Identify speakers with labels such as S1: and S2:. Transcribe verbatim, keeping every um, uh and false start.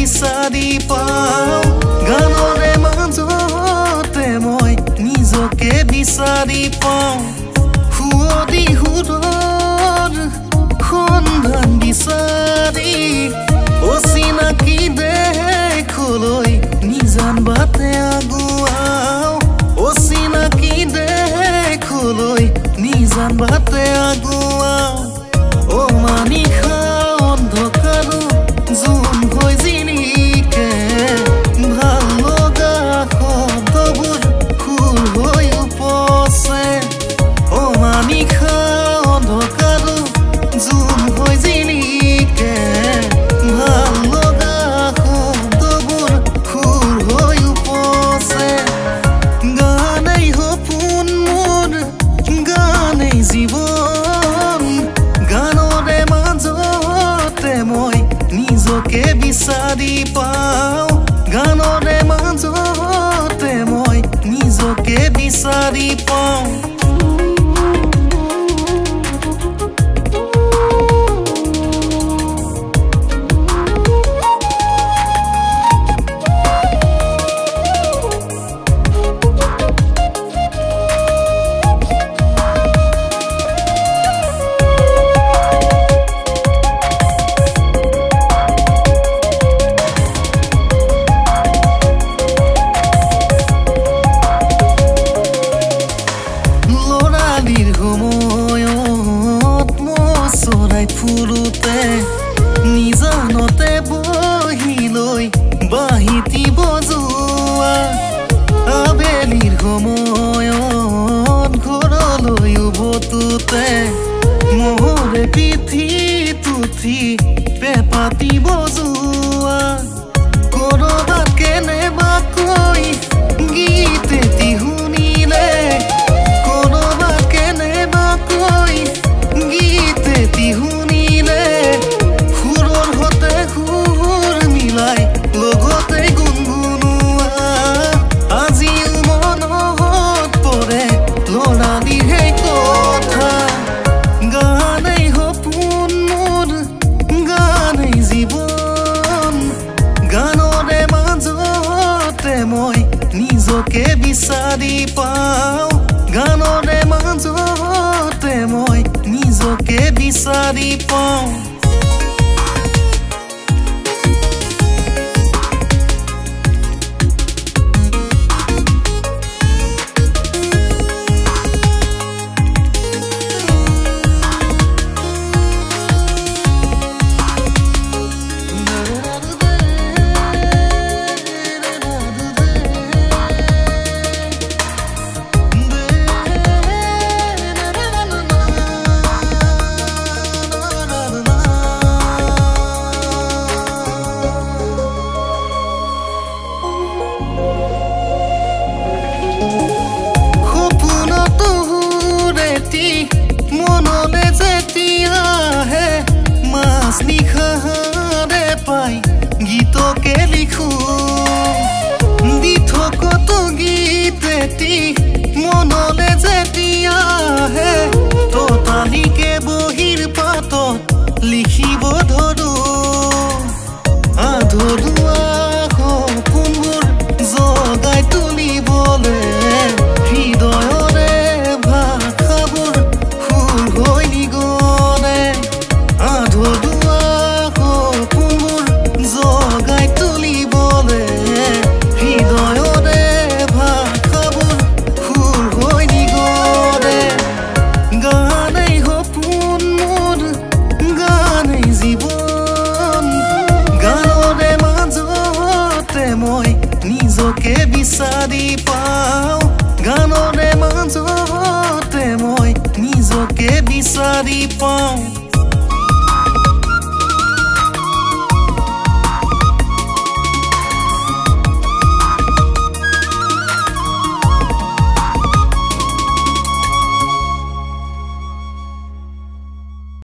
S1: বিচাৰি পাওঁ গানৰে মাজতে মই নিজকে বিচাৰি পাওঁ সুৱদি সুৰৰ সন্ধান বিচাৰি অচিনাকি দেশলৈ নিজান বাটে আগুৱাওঁ অচিনাকি দেশলৈ নিজান বাটে আগুৱাওঁ ও মানিশা অন্ধকাৰো জোন হৈ জিলিকে ভাল লগা শব্দবোৰ সুৰ হৈ উপচে ও মানিশা অন্ধকাৰো জোন হৈ জিলিকে ভাল লগা শব্দবোৰ সুৰ হৈ উপচে গানেই সপোন মোৰ গানেই জীৱন গানৰে মাজতে মই নিজকে বিচাৰি পাওঁ গানৰে মাজতে মই নিজকে বিচাৰি পাওঁ ফুৰুতে নিজানতে বহিলৈ বাহিতি বজোৱা আবেলিৰ সময়ত ঘৰলৈ উভতোতে মোৰে পিঠিত উঠি পেপাতি বজোৱা কৰবাত কেনেবাকৈ গীত এটি শুনিলে কৰবাত কেনেবাকৈ গীত এটি শুনিলে সুৰৰ সতে সুৰ মিলাই লগতে গুণগুণোৱা আজিও মনত পৰে ল'ৰালিৰ সেই কথা গানেই সপোন মোৰ গানেই জীৱন গানৰে মাজতে মই নিজকে বিচাৰি পাওঁ গানৰে মাজতে মই নিজকে বিচাৰি পাওঁ মনলে যেতিয়াহে মাছ নিশাৰে পাই গীতকে লিখো দি থকতো গীত এটি মনলে যেতিয়াহে ততালিকে বহিৰ পাতত লিখিব ধৰো আধৰুৱা সপোনবোৰ জগাই তুলিবলে হৃদয়ৰে ভাষাবোৰ হৈ নিগনে আধৰুৱা সপোনবোৰ জগাই তুলিবলে হৃদয়ৰে ভাষাবোৰ সুৰ হৈ নিগনে গানেই সপোন মোৰ গানেই জীৱন গানৰে মাজতে মই নিজকে বিচাৰি পাওঁ গানৰে মাজতে মই নিজকে বিচাৰি পাওঁ।